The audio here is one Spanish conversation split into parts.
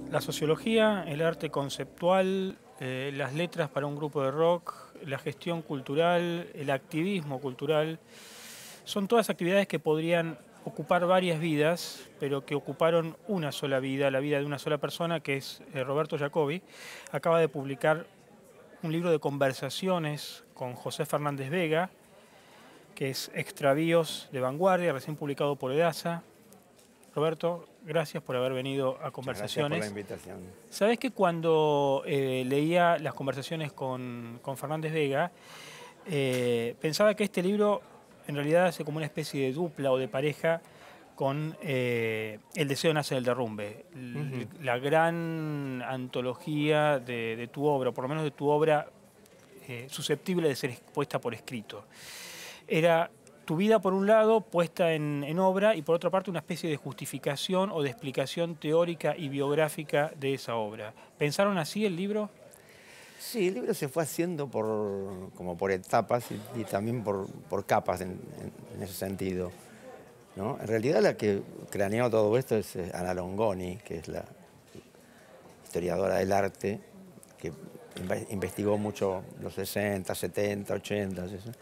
La sociología, el arte conceptual, las letras para un grupo de rock, la gestión cultural, el activismo cultural, son todas actividades que podrían ocupar varias vidas, pero que ocuparon una sola vida, la vida de una sola persona, que es Roberto Jacobi. Acaba de publicar un libro de conversaciones con José Fernández Vega, que es Extravíos de Vanguardia, recién publicado por Edasa. Roberto, gracias por haber venido a Muchas gracias por la Conversaciones. invitación. Sabés que cuando leía las conversaciones con Fernández Vega, pensaba que este libro en realidad hace como una especie de dupla o de pareja con El deseo nace del derrumbe, Ujú. la gran antología de tu obra, o por lo menos de tu obra susceptible de ser puesta por escrito. Era tu vida, por un lado, puesta en obra, y por otra parte una especie de justificación o de explicación teórica y biográfica de esa obra. ¿Pensaron así el libro? Sí, el libro se fue haciendo como por etapas y también por capas en ese sentido, ¿no? En realidad la que craneó todo esto es Ana Longoni, que es la historiadora del arte, que investigó mucho los 60, 70, 80, eso.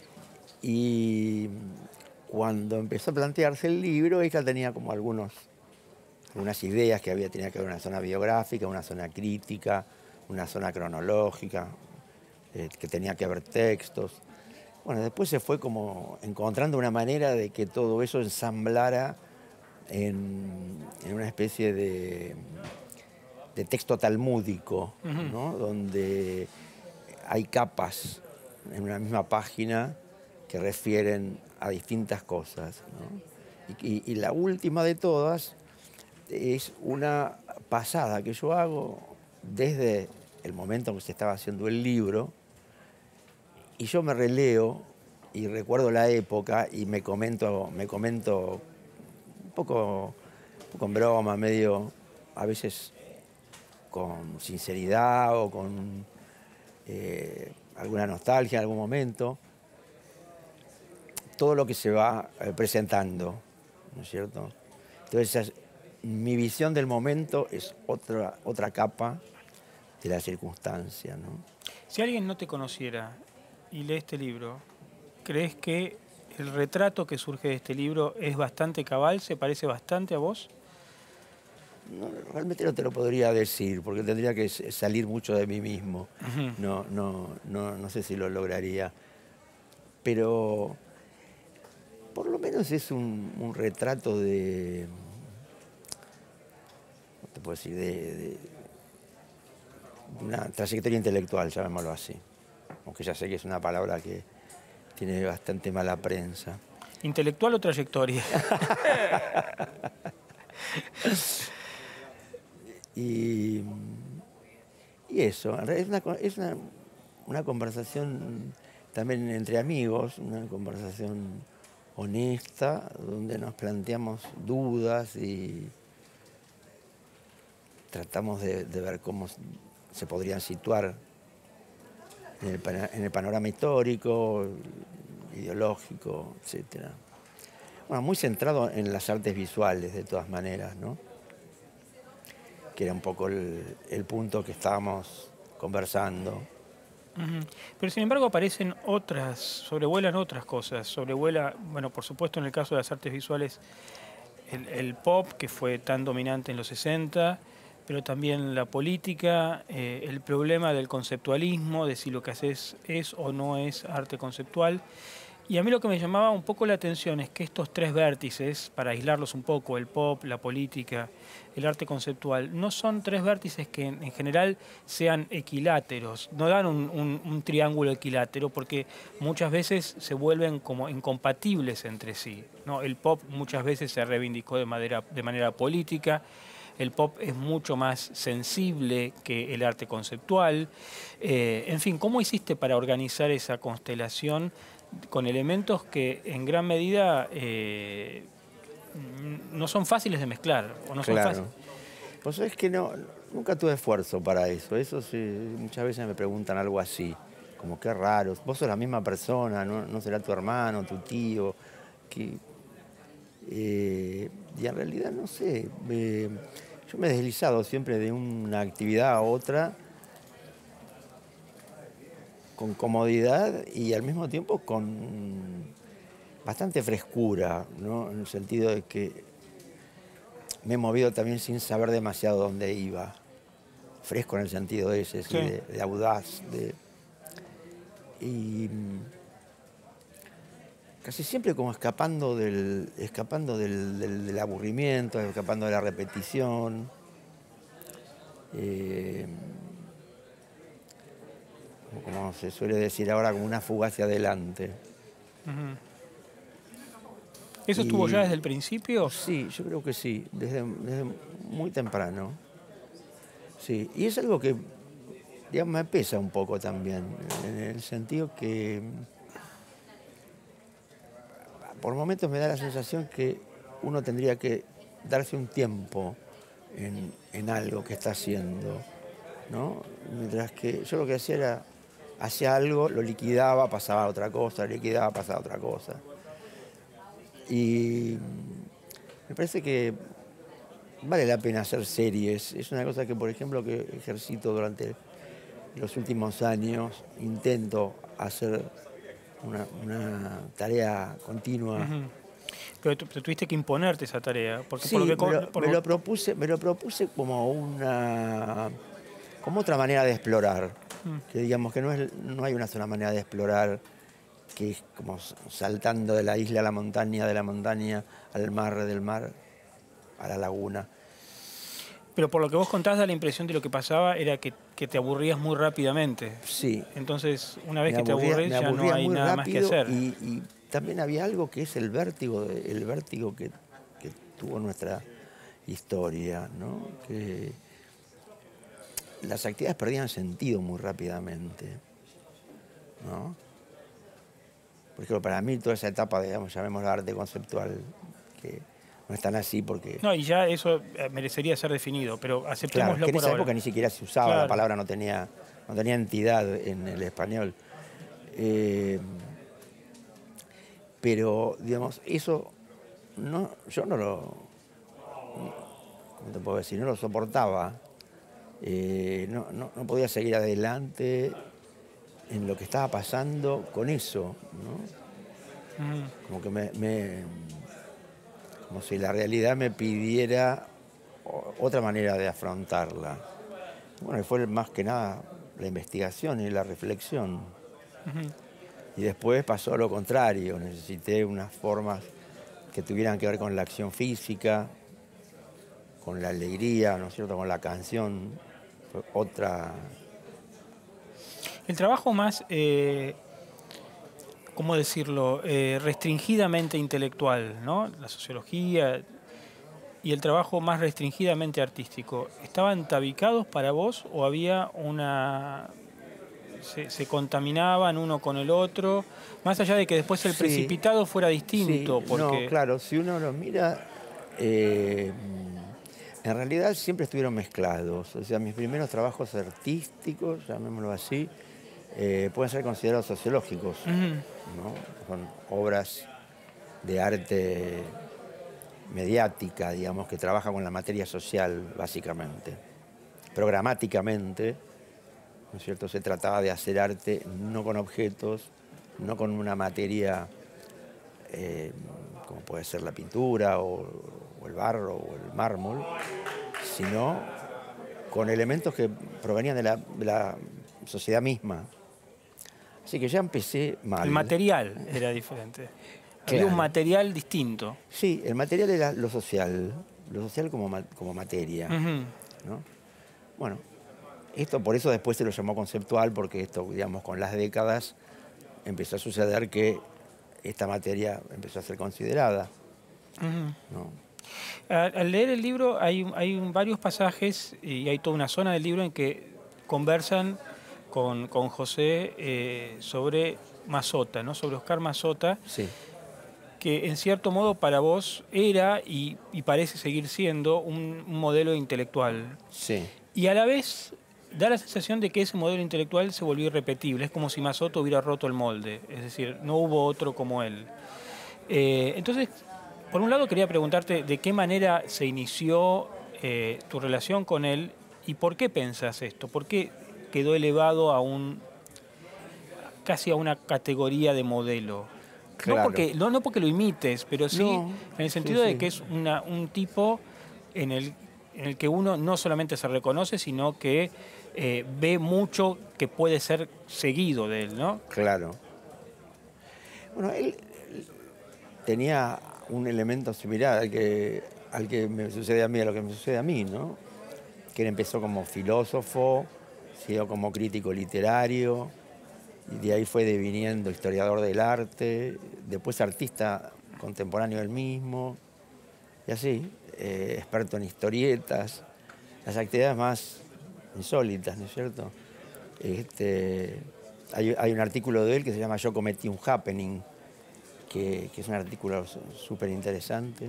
Y cuando empezó a plantearse el libro, ella tenía como algunas ideas tenía que haber una zona biográfica, una zona crítica, una zona cronológica, que tenía que haber textos. Bueno, después se fue como encontrando una manera de que todo eso ensamblara en una especie de texto talmúdico, Ujú. ¿no? Donde hay capas en una misma página que refieren a distintas cosas, ¿no? Y la última de todas es una pasada que yo hago desde el momento en que se estaba haciendo el libro, y yo me releo y recuerdo la época y me comento un poco en broma, medio, a veces con sinceridad o con alguna nostalgia en algún momento, todo lo que se va presentando, ¿no es cierto? Entonces, mi visión del momento es otra capa de la circunstancia, ¿no? Si alguien no te conociera y lee este libro, ¿crees que el retrato que surge de este libro es bastante cabal, se parece bastante a vos? Realmente no te lo podría decir, porque tendría que salir mucho de mí mismo. Ujú. No sé si lo lograría. Pero por lo menos es un retrato ¿cómo te puedo decir? De una trayectoria intelectual, llamémoslo así. Aunque ya sé que es una palabra que tiene bastante mala prensa. ¿Intelectual o trayectoria? Y, y eso, en realidad una conversación también entre amigos, una conversación honesta, donde nos planteamos dudas y tratamos de ver cómo se podrían situar en el panorama histórico, ideológico, etcétera. Bueno, muy centrado en las artes visuales, de todas maneras, ¿no? Que era un poco el punto que estábamos conversando. Ujú. Pero sin embargo aparecen otras, sobrevuelan otras cosas. Sobrevuela, bueno, por supuesto en el caso de las artes visuales, el pop, que fue tan dominante en los 60, pero también la política, el problema del conceptualismo, de si lo que haces es o no es arte conceptual. Y a mí lo que me llamaba un poco la atención es que estos tres vértices, para aislarlos un poco, el pop, la política, el arte conceptual, no son tres vértices que en general sean equiláteros, no dan un triángulo equilátero, porque muchas veces se vuelven como incompatibles entre sí, ¿no? El pop muchas veces se reivindicó de manera política. El pop es mucho más sensible que el arte conceptual. En fin, ¿cómo hiciste para organizar esa constelación con elementos que en gran medida no son fáciles de mezclar, o no son fáciles? Claro. Pues es que nunca tuve esfuerzo para eso. Eso sí, muchas veces me preguntan algo así, como qué raro. Vos sos la misma persona, no será tu hermano, tu tío. Que, y en realidad no sé. Yo me he deslizado siempre de una actividad a otra con comodidad y al mismo tiempo con bastante frescura, ¿no? En el sentido de que me he movido también sin saber demasiado dónde iba. Fresco en el sentido ese, sí, Sí. de audaz. Y casi siempre como escapando del aburrimiento, escapando de la repetición. Como se suele decir ahora, como una fuga hacia adelante. Ujú. ¿Eso estuvo ya Y desde el principio? sí, yo creo que sí, desde muy temprano. Sí, y es algo que, digamos, me pesa un poco también, en el sentido que por momentos me da la sensación que uno tendría que darse un tiempo en algo que está haciendo, ¿no? Mientras que yo lo que hacía era, hacía algo, lo liquidaba, pasaba a otra cosa, liquidaba, pasaba a otra cosa. Y me parece que vale la pena hacer series. Es una cosa que, por ejemplo, que ejercito durante los últimos años. Intento hacer una tarea continua. Ujú. Pero te tuviste que imponerte esa tarea, porque por lo Sí, que... me lo propuse como otra manera de explorar. Que digamos que no hay una sola manera de explorar, que es como saltando de la isla a la montaña, de la montaña al mar, del mar a la laguna. Pero por lo que vos contás da la impresión de lo que pasaba era que te aburrías muy rápidamente. Sí, Entonces, una vez me que te aburría, me aburres ya no aburría hay muy nada más que rápido hacer. y también había algo que es el vértigo que tuvo nuestra historia, ¿no? Que las actividades perdían sentido muy rápidamente, ¿no? Por ejemplo, para mí toda esa etapa, digamos, llamémosla arte conceptual, que no es tan así porque, No, y ya eso merecería ser definido, pero claro, aceptémoslo que en por esa ahora. época ni siquiera se usaba, la Claro. palabra no tenía entidad en el español. Eh, pero, digamos, eso yo no lo, ¿cómo te puedo decir? No lo soportaba. No podía seguir adelante en lo que estaba pasando con eso, ¿no? Ujú. Como que como si la realidad me pidiera otra manera de afrontarla. Bueno, y fue más que nada la investigación y la reflexión. Ujú. Y después pasó lo contrario, necesité unas formas que tuvieran que ver con la acción física, con la alegría, ¿no es cierto?, con la canción. Fue otra. El trabajo más, ¿cómo decirlo?, restringidamente intelectual, ¿no? La sociología y el trabajo más restringidamente artístico, ¿estaban tabicados para vos o había una... se contaminaban uno con el otro? Más allá de que después el Sí, precipitado fuera sí, distinto, no, porque... claro, si uno lo mira, en realidad siempre estuvieron mezclados. O sea, mis primeros trabajos artísticos, llamémoslo así, pueden ser considerados sociológicos, Ujú. ¿no? Son obras de arte mediática, digamos, que trabaja con la materia social, básicamente. Programáticamente, ¿no es cierto? Se trataba de hacer arte no con objetos, no con una materia como puede ser la pintura o el barro o el mármol, sino con elementos que provenían de la sociedad misma. Así que ya empecé El mal. material era diferente. Había un Claro. material distinto. Sí, el material era lo social como materia, Ujú. ¿no? Bueno, esto por eso después se lo llamó conceptual, porque esto, digamos, con las décadas empezó a suceder que esta materia empezó a ser considerada, Ujú. ¿no? Al leer el libro varios pasajes y hay toda una zona del libro en que conversan con José sobre Mazota, ¿no? Sobre Oscar Mazota, Sí, que en cierto modo para vos era y parece seguir siendo un modelo intelectual. sí. Y a la vez da la sensación de que ese modelo intelectual se volvió irrepetible. Es como si Mazota hubiera roto el molde, es decir, no hubo otro como él. Entonces, por un lado quería preguntarte de qué manera se inició tu relación con él y por qué pensás esto, por qué quedó elevado a casi a una categoría de modelo. Claro. No porque lo imites, pero sí No, en el sí, sentido de sí. que es un tipo en el que uno no solamente se reconoce, sino que ve mucho que puede ser seguido de él, ¿no? Claro. Bueno, él tenía un elemento similar al que me sucede a mí, a lo que me sucede a mí, ¿no? Que él empezó como filósofo, siguió como crítico literario, y de ahí fue deviniendo historiador del arte, después artista contemporáneo él mismo, y así, experto en historietas, las actividades más insólitas, ¿no es cierto? Hay un artículo de él que se llama Yo cometí un happening, que es un artículo súper interesante,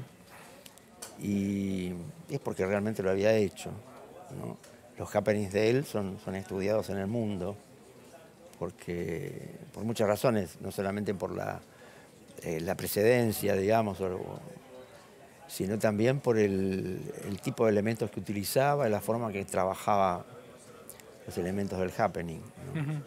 y es porque realmente lo había hecho, ¿no? Los happenings de él son estudiados en el mundo, porque por muchas razones, no solamente por la precedencia, digamos, sino también por el tipo de elementos que utilizaba y la forma que trabajaba los elementos del happening, ¿no? Ujú.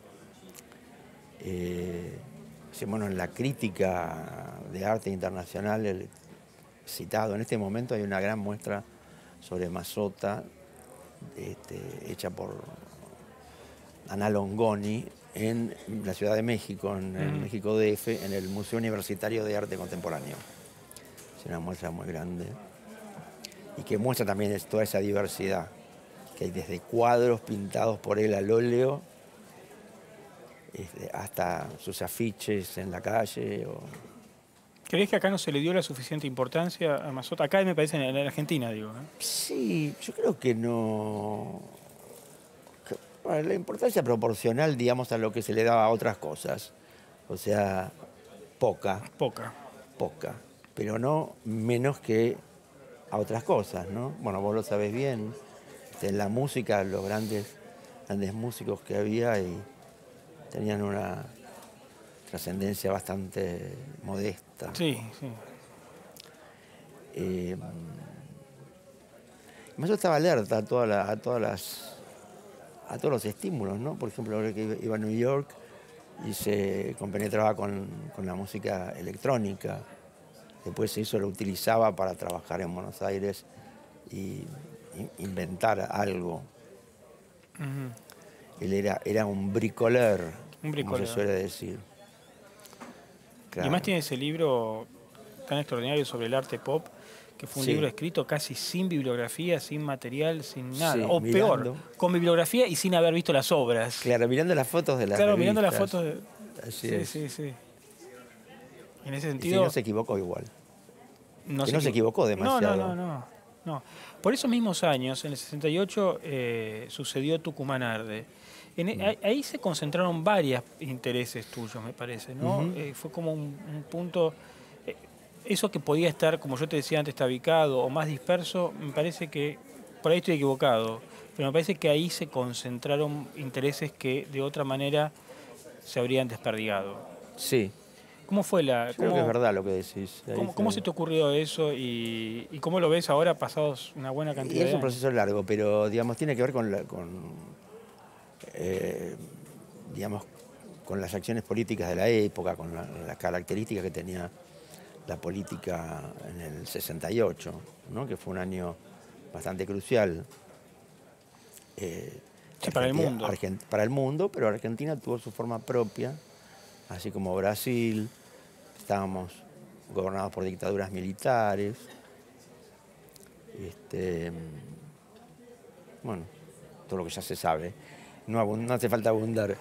Sí, bueno, en la crítica de arte internacional citado, en este momento hay una gran muestra sobre Mazzotta, hecha por Ana Longoni en la Ciudad de México, en el México DF, en el Museo Universitario de Arte Contemporáneo. Es una muestra muy grande y que muestra también toda esa diversidad, que hay desde cuadros pintados por él al óleo hasta sus afiches en la calle. ¿Crees que acá no se le dio la suficiente importancia a Mazzotta? Acá me parece en la Argentina, digo, ¿eh? Sí, yo creo que no. Bueno, la importancia proporcional, digamos, a lo que se le daba a otras cosas. O sea, poca, Poca. poca, pero no menos que a otras cosas, ¿no? Bueno, vos lo sabés bien. En la música, los grandes músicos que había y tenían una trascendencia bastante modesta. Sí, sí. Además, yo estaba alerta a todos los estímulos, ¿no? Por ejemplo, ahora que iba a New York y se compenetraba con la música electrónica. Después eso lo utilizaba para trabajar en Buenos Aires y inventar algo. Ujú. Él era un bricoleur, Un como se bricoleur. suele decir. Y Claro. además tiene ese libro tan extraordinario sobre el arte pop, que fue un Sí. libro escrito casi sin bibliografía, sin material, sin nada. Sí, O mirando. peor, con bibliografía y sin haber visto las obras. Claro, mirando las fotos de las Claro, mirando las revistas. fotos. Así Sí, es. sí, sí. En ese Y si sentido, no se equivocó igual. no que no se equivocó demasiado. No. Por esos mismos años, en el 68, sucedió Tucumán Arde. Ahí se concentraron varios intereses tuyos, me parece, ¿no? Ujú. Fue como un punto. eh, Eso que podía estar, como yo te decía antes, tabicado o más disperso, me parece que. Por ahí estoy equivocado, pero me parece que ahí se concentraron intereses que de otra manera se habrían desperdigado. Sí, ¿Cómo fue yo creo que es verdad lo que decís. Ahí cómo se te ocurrió eso y cómo lo ves ahora pasados una buena Y cantidad es de un años? proceso largo, pero digamos tiene que ver eh, digamos, con las acciones políticas de la época, con las características que tenía la política en el 68, ¿no? Que fue un año bastante crucial. Sí, para el mundo. Para el mundo, pero Argentina tuvo su forma propia, así como Brasil. Estábamos gobernados por dictaduras militares. Bueno, todo lo que ya se sabe. No hace falta abundar.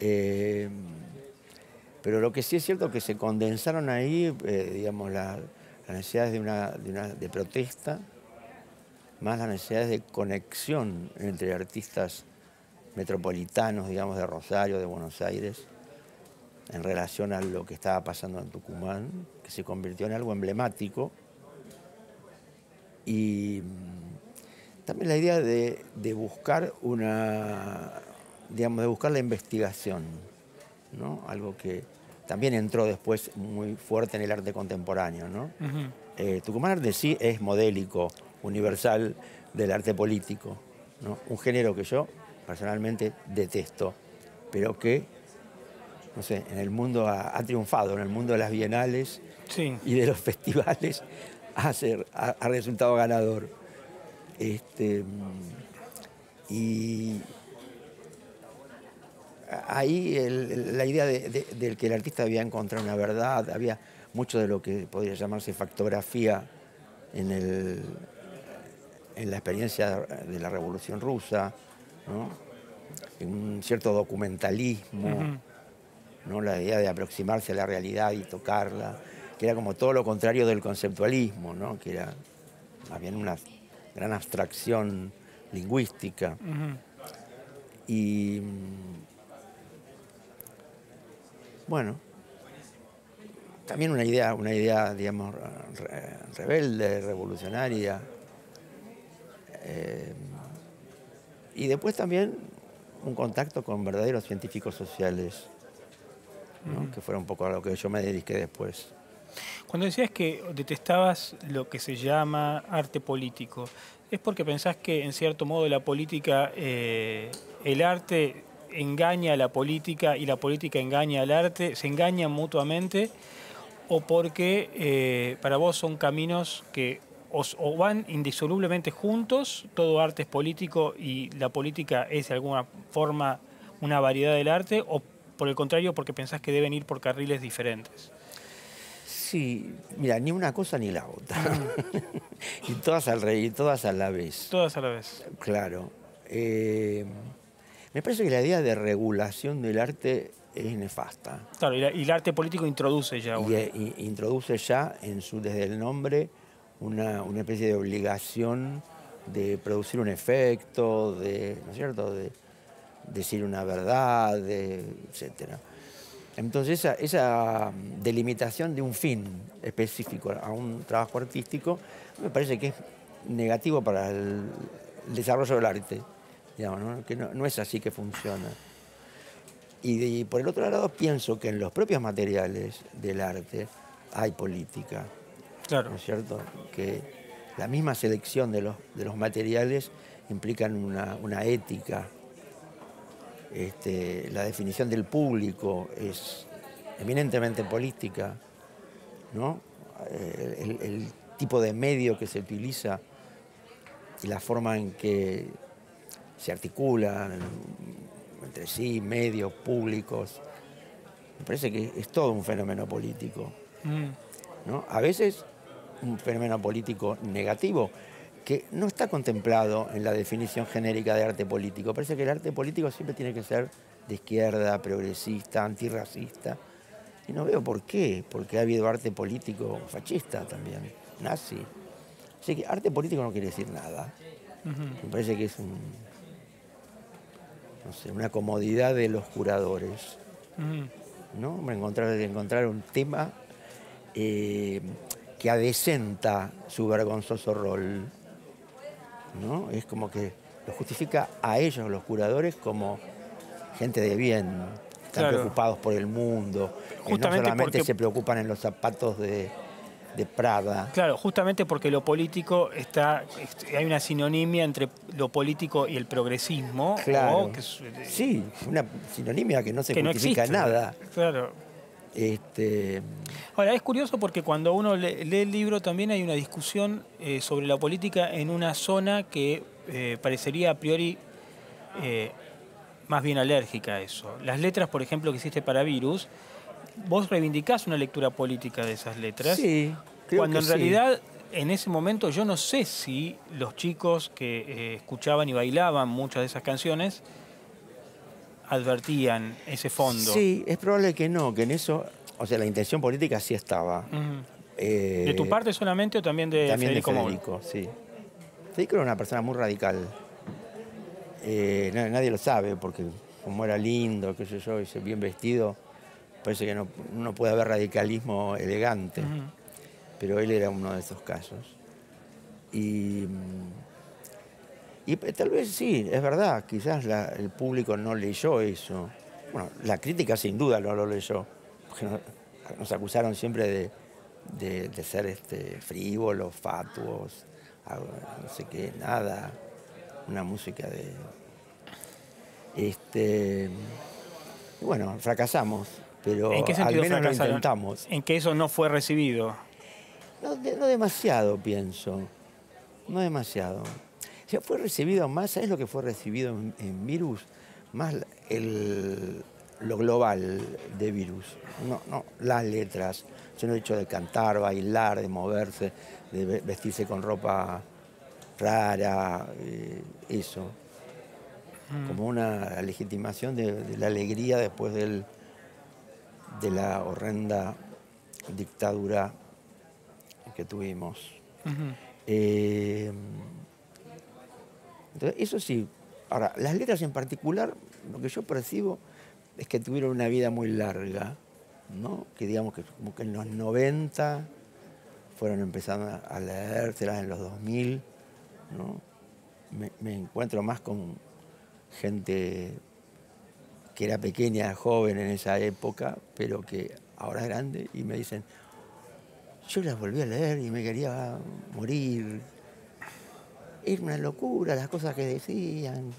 Pero lo que sí es cierto es que se condensaron ahí, digamos, las necesidades de protesta, más las necesidades de conexión entre artistas metropolitanos, digamos, de Rosario, de Buenos Aires, en relación a lo que estaba pasando en Tucumán, que se convirtió en algo emblemático. Y también la idea de buscar de buscar la investigación, ¿no? Algo que también entró después muy fuerte en el arte contemporáneo, ¿no? Ujú. Tucumán Arte sí es modélico universal del arte político, ¿no? Un género que yo personalmente detesto, pero que, no sé, en el mundo ha triunfado, en el mundo de las bienales Sí. y de los festivales ha resultado ganador. Y ahí la idea de que el artista había encontrado una verdad, había mucho de lo que podría llamarse factografía en la experiencia de la Revolución Rusa, ¿no? En un cierto documentalismo, ¿no? La idea de aproximarse a la realidad y tocarla, que era como todo lo contrario del conceptualismo, ¿no? Que era más bien una gran abstracción lingüística. Y bueno, también una idea digamos, rebelde, revolucionaria. Y después también un contacto con verdaderos científicos sociales, ¿no? Que fuera un poco a lo que yo me dediqué después. Cuando decías que detestabas lo que se llama arte político, ¿es porque pensás que en cierto modo la política, el arte engaña a la política y la política engaña al arte, se engañan mutuamente? ¿O porque para vos son caminos que o van indisolublemente juntos, todo arte es político y la política es de alguna forma una variedad del arte, o por el contrario porque pensás que deben ir por carriles diferentes? Sí, mira, ni una cosa ni la otra. Y todas y todas a la vez. Todas a la vez. Claro. Me parece que la idea de regulación del arte es nefasta. Claro, y el arte político introduce ya una. Y introduce ya desde el nombre una especie de obligación de producir un efecto, ¿no es cierto?, de decir una verdad, etcétera. Entonces esa delimitación de un fin específico a un trabajo artístico me parece que es negativo para el desarrollo del arte, digamos, ¿no? Que no es así que funciona. Y por el otro lado pienso que en los propios materiales del arte hay política. Claro. ¿No es cierto? Que la misma selección de los materiales implican una ética. La definición del público es eminentemente política, ¿no? El tipo de medio que se utiliza y la forma en que se articulan entre sí, medios públicos, me parece que es todo un fenómeno político, ¿no? A veces un fenómeno político negativo que no está contemplado en la definición genérica de arte político. Parece que el arte político siempre tiene que ser de izquierda, progresista, antirracista. Y no veo por qué, porque ha habido arte político fascista también, nazi. Así que arte político no quiere decir nada. Me parece que es no sé, una comodidad de los curadores, ¿no? Encontrar un tema que adecenta su vergonzoso rol, ¿no? Es como que lo justifica a ellos, los curadores, como gente de bien, están preocupados por el mundo, no solamente se preocupan en los zapatos de Prada. Claro, justamente porque lo político hay una sinonimia entre lo político y el progresismo. Claro. ¿No? Sí, una sinonimia que no se justifica nada. Claro. Ahora, es curioso porque cuando uno lee el libro también hay una discusión sobre la política en una zona que parecería a priori más bien alérgica a eso. Las letras, por ejemplo, que hiciste para Virus, vos reivindicás una lectura política de esas letras. Sí, creo cuando que en realidad, en ese momento, yo no sé si los chicos que escuchaban y bailaban muchas de esas canciones advertían ese fondo. Sí, es probable que no, que en eso, o sea, la intención política sí estaba. ¿De tu parte solamente o también de Federico Moura? Sí. Federico era una persona muy radical. Nadie lo sabe, porque como era lindo, qué sé yo, y bien vestido, parece que no puede haber radicalismo elegante. Pero él era uno de esos casos. Y tal vez sí, es verdad, quizás el público no leyó eso. Bueno, la crítica sin duda no lo leyó, porque nos acusaron siempre de ser frívolos, fatuos, no sé qué, nada, una música de... y bueno, fracasamos, ¿En pero qué al sentido menos lo fracasaron? intentamos. En que eso no fue recibido. No demasiado, pienso, no demasiado. O sea, fue recibido más, ¿sabes lo que fue recibido en Virus? Más lo global de Virus, no las letras, sino el hecho de cantar, bailar, de moverse, de vestirse con ropa rara, eso, como una legitimación de la alegría después de la horrenda dictadura que tuvimos. Ujú. Eh, entonces, eso sí. Ahora, las letras en particular, lo que yo percibo es que tuvieron una vida muy larga, ¿no? Que digamos que como que en los 90 fueron empezando a leérselas en los 2000, ¿no? Me encuentro más con gente que era pequeña, joven en esa época, pero que ahora es grande y me dicen, yo las volví a leer y me quería morir. Era una locura las cosas que decían,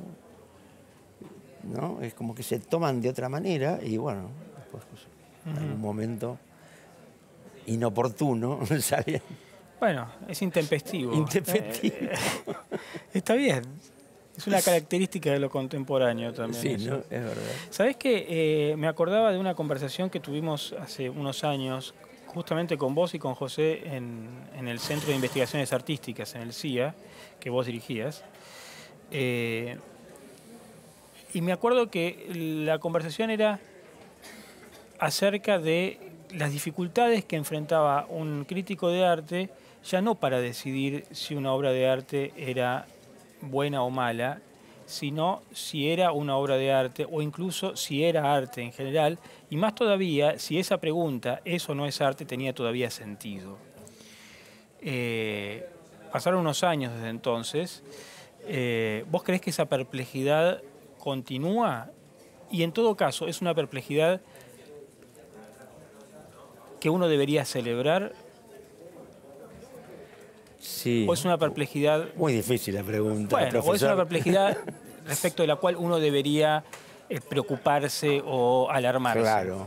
¿no? Es como que se toman de otra manera y bueno, después pues, en algún momento inoportuno sale Bueno, es intempestivo. intempestivo. Está bien. Es una característica de lo contemporáneo también Sí, ¿no? eso. Es verdad. ¿Sabés qué? Me acordaba de una conversación que tuvimos hace unos años, justamente con vos y con José, en el Centro de Investigaciones Artísticas, en el CIA, que vos dirigías. Eh, y me acuerdo que la conversación era acerca de las dificultades que enfrentaba un crítico de arte, ya no para decidir si una obra de arte era buena o mala, sino si era una obra de arte o incluso si era arte en general, y más todavía si esa pregunta, ¿es o no es arte?, tenía todavía sentido. Eh, Pasaron unos años desde entonces. ¿Vos creés que esa perplejidad continúa? Y en todo caso, ¿es una perplejidad que uno debería celebrar Sí, o es una perplejidad, muy difícil la pregunta, bueno, o es una profesor. perplejidad respecto de la cual uno debería preocuparse o alarmarse? Claro.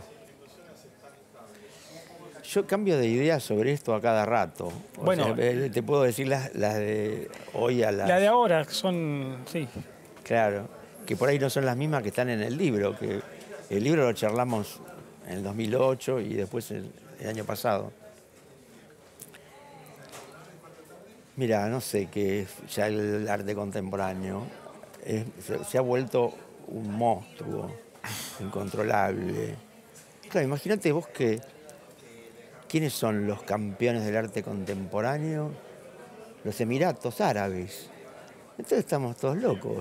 Yo cambio de idea sobre esto a cada rato. O sea, Bueno, te puedo decir las de hoy a la de las... ahora son, sí, Claro, que por ahí no son las mismas que están en el libro, que el libro lo charlamos en el 2008 y después el año pasado. Mira, no sé qué es ya el arte contemporáneo. Se ha vuelto un monstruo incontrolable. Claro, imagínate vos que ¿quiénes son los campeones del arte contemporáneo? Los Emiratos Árabes. Entonces estamos todos locos.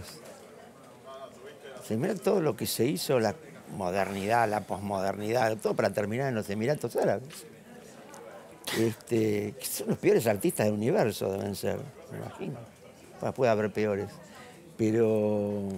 Se mira todo lo que se hizo, la modernidad, la posmodernidad, todo para terminar en los Emiratos Árabes. Que son los peores artistas del universo, deben ser, me imagino. Bueno, puede haber peores. Pero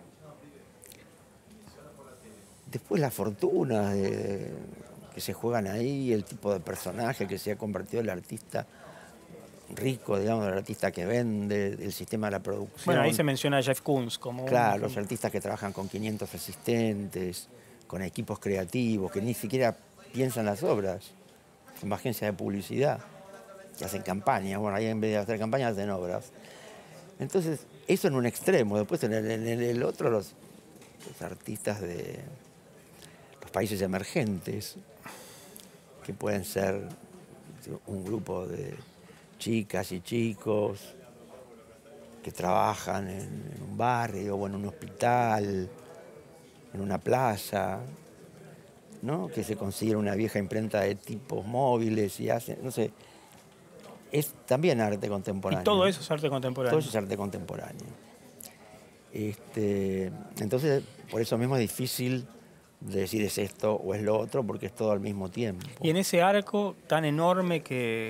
después las fortunas que se juegan ahí, el tipo de personaje que se ha convertido el artista rico, digamos, el artista que vende, el sistema de la producción. bueno, ahí se menciona a Jeff Koons como Claro, los artistas que trabajan con 500 asistentes, con equipos creativos, que ni siquiera piensan las obras, con agencias de publicidad, que hacen campañas. Bueno, ahí en vez de hacer campañas hacen obras. Entonces, eso en un extremo. Después en el otro, los artistas de los países emergentes, que pueden ser un grupo de chicas y chicos que trabajan en un barrio o en un hospital, en una plaza, ¿no? Que se consiguen una vieja imprenta de tipos móviles y hacen, no sé, es también arte contemporáneo. Y todo eso es arte Todo contemporáneo. eso es arte contemporáneo. Entonces, por eso mismo es difícil de decir es esto o es lo otro, porque es todo al mismo tiempo. Y en ese arco tan enorme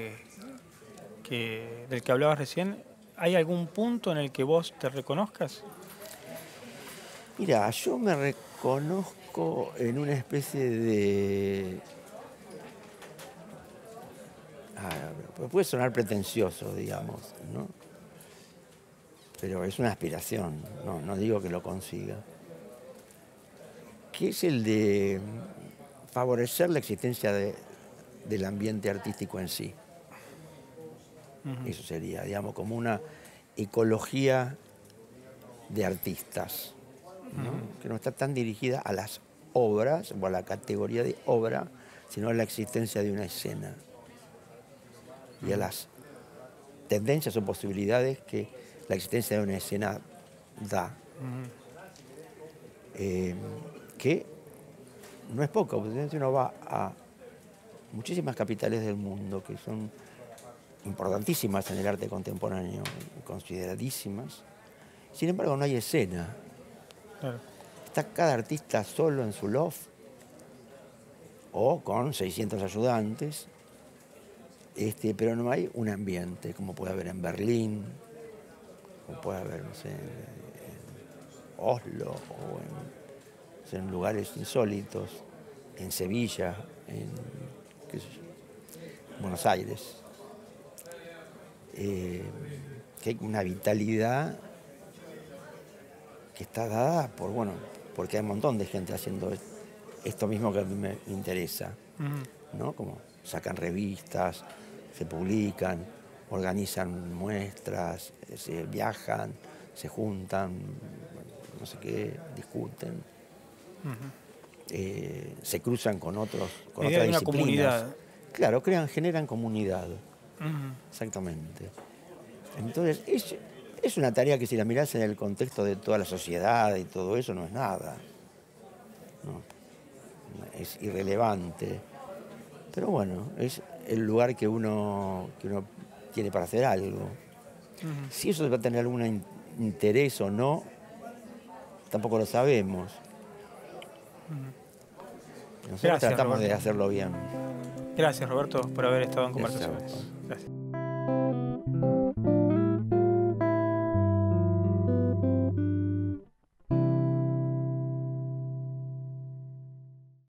del que hablabas recién, ¿hay algún punto en el que vos te reconozcas? Mira, yo me reconozco en una especie de... puede sonar pretencioso, digamos, ¿no? Pero es una aspiración, no digo que lo consiga, que es el de favorecer la existencia del ambiente artístico en sí. Eso sería, digamos, como una ecología de artistas, ¿no? Que no está tan dirigida a las obras o a la categoría de obra, sino a la existencia de una escena y a las tendencias o posibilidades que la existencia de una escena da. Que no es poco, porque si uno va a muchísimas capitales del mundo que son importantísimas en el arte contemporáneo, consideradísimas, sin embargo no hay escena. Claro. Está cada artista solo en su loft o con 600 ayudantes, pero no hay un ambiente como puede haber en Berlín, como puede haber, no sé, en Oslo o en lugares insólitos, en Sevilla, en qué sé yo, Buenos Aires. Que hay una vitalidad que está dada porque hay un montón de gente haciendo esto mismo que a mí me interesa, ¿no? Como sacan revistas, se publican, organizan muestras, se viajan, se juntan, no sé qué, discuten, se cruzan con otras disciplinas. Comunidad. Claro, generan comunidad. Exactamente. Entonces, es una tarea que si la mirás en el contexto de toda la sociedad y todo eso, no es nada. No, es irrelevante. Pero bueno, es el lugar que uno tiene para hacer algo. Si eso va a tener algún interés o no, tampoco lo sabemos. Nosotros tratamos de hacerlo bien. Gracias, Roberto, por haber estado en Conversaciones. Gracias.